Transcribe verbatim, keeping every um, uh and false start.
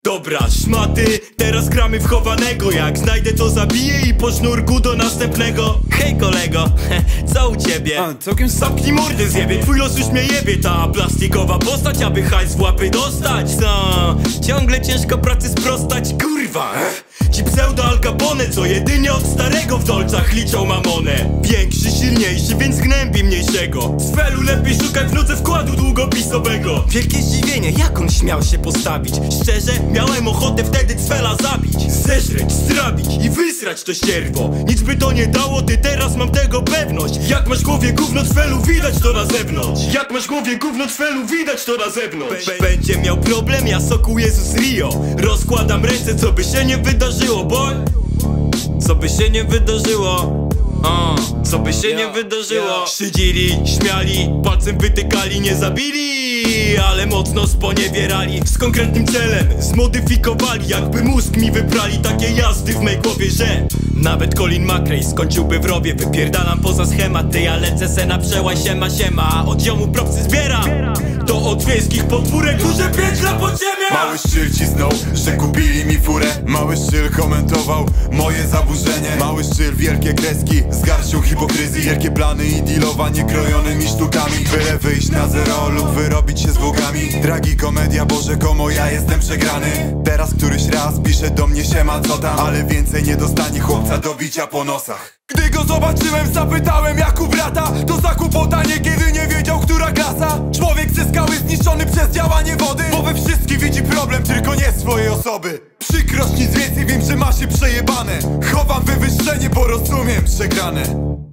Dobra, szmaty, teraz gramy w chowanego. Jak znajdę to zabiję i po sznurku do następnego. Hej kolego, co u ciebie? A, całkiem Zamknij mordę zjebie, twój los już mnie jebie. Ta plastikowa postać, aby hajs w łapy dostać. Co? Ciągle ciężko pracy sprostać, kurwa. Ci pseudo Al Capone, co jedynie od starego w dolcach liczą mamonę. Większy, silniejszy, więc gnębi mniejszego. Z felu lepiej szukaj w nodze wkładu długopisowego. Wielkie zdziwienie, jak on śmiał się postawić. Szczerze, miałem ochotę wtedy Cwela zabić. Zeżreć, strabić i wysrać to ścierwo. Nic by to nie dało, ty teraz mam tego pewność. Jak masz w głowie gówno Cwelu, widać to na zewnątrz. Jak masz w głowie gówno Cwelu, widać to na zewnątrz. Będzie miał problem, ja soku Jezus Rio. Rozkładam ręce, co by się nie wydarzyło, boy. Co by się nie wydarzyło. Uh, co by się yeah, nie wydarzyło yeah. Szydzili, śmiali, palcem wytykali, nie zabili, ale mocno sponiewierali. Z konkretnym celem zmodyfikowali, jakby mózg mi wybrali. Takie jazdy w mej głowie, że nawet Colin McRae skończyłby w rowie. Wypierdalam poza schemat, ty ja lecę se na przełaj. Siema, siema, od ziomu propsy zbieram. To od wiejskich podwórek duże piętla podziemia. Mały szczyl cisnął, że kupili mi furę. Mały szczyl komentował moje zaburzenie. Mały szczyl, wielkie kreski z garścią hipokryzji. Wielkie plany i dealowanie krojonymi sztukami. Byle wyjść na zero lub wyrobić się z bogami. Dragi komedia, bo rzekomo ja jestem przegrany. Teraz któryś raz pisze do mnie siema, co tam, ale więcej nie dostanie chłopca do bicia po nosach. Gdy go zobaczyłem, zapytałem jak u brata. To zakłopota niekiedy nie wiedział, która klasa. Człowiek ze skały zniszczony przez działanie wody, bo we wszystkim widzi problem, tylko nie swojej osoby. Przykrość, nic więcej, wiem, że ma się przejebane. Chowam wywyższenie, bo rozumiem przegrane.